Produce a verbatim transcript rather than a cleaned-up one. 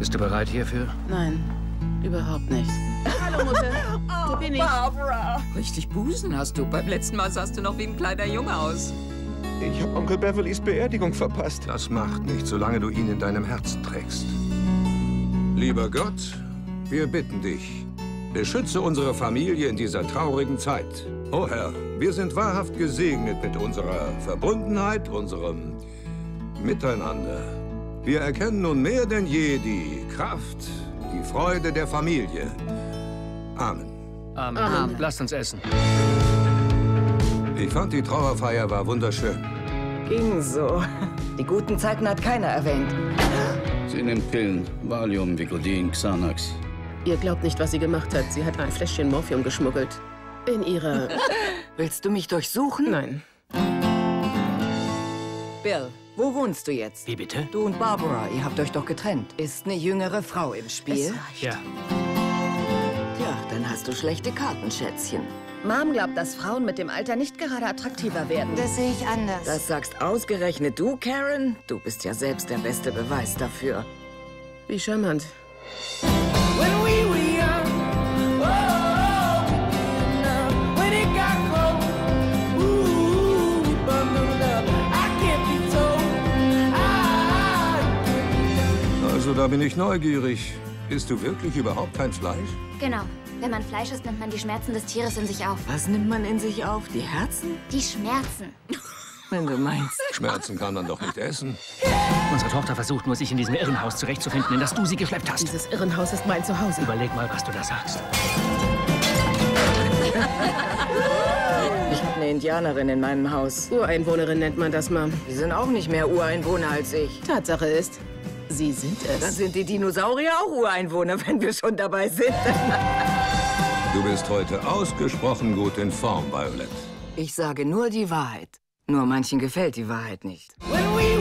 Bist du bereit hierfür? Nein, überhaupt nicht. Hallo, Mutter. Hier bin ich. Barbara. Richtig Busen hast du. Beim letzten Mal sahst du noch wie ein kleiner Junge aus. Ich habe Onkel Beverlys Beerdigung verpasst. Das macht nichts, solange du ihn in deinem Herzen trägst. Lieber Gott, wir bitten dich, beschütze unsere Familie in dieser traurigen Zeit. O Herr, wir sind wahrhaft gesegnet mit unserer Verbundenheit, unserem Miteinander. Wir erkennen nun mehr denn je die Kraft, die Freude der Familie. Amen. Amen. Amen. Lasst uns essen. Ich fand, die Trauerfeier war wunderschön. Ging so. Die guten Zeiten hat keiner erwähnt. Sie nimmt Pillen. Valium, Vicodin, Xanax. Ihr glaubt nicht, was sie gemacht hat. Sie hat ein Fläschchen Morphium geschmuggelt. In ihrer... Willst du mich durchsuchen? Nein. Bill, wo wohnst du jetzt? Wie bitte? Du und Barbara, ihr habt euch doch getrennt. Ist eine jüngere Frau im Spiel? Ja. Tja, dann hast du schlechte Karten, Schätzchen. Mom glaubt, dass Frauen mit dem Alter nicht gerade attraktiver werden. Das sehe ich anders. Das sagst ausgerechnet du, Karen? Du bist ja selbst der beste Beweis dafür. Wie charmant. Also, da bin ich neugierig. Isst du wirklich überhaupt kein Fleisch? Genau. Wenn man Fleisch isst, nimmt man die Schmerzen des Tieres in sich auf. Was nimmt man in sich auf? Die Herzen? Die Schmerzen. Wenn du meinst. Schmerzen kann man doch nicht essen. Unsere Tochter versucht nur, sich in diesem Irrenhaus zurechtzufinden, in das du sie geschleppt hast. Dieses Irrenhaus ist mein Zuhause. Überleg mal, was du da sagst. Ich habe eine Indianerin in meinem Haus. Ureinwohnerin nennt man das, Mom. Die sind auch nicht mehr Ureinwohner als ich. Tatsache ist, sie sind Dann es. sind die Dinosaurier auch Ureinwohner, wenn wir schon dabei sind. Du bist heute ausgesprochen gut in Form, Violet. Ich sage nur die Wahrheit. Nur manchen gefällt die Wahrheit nicht. When we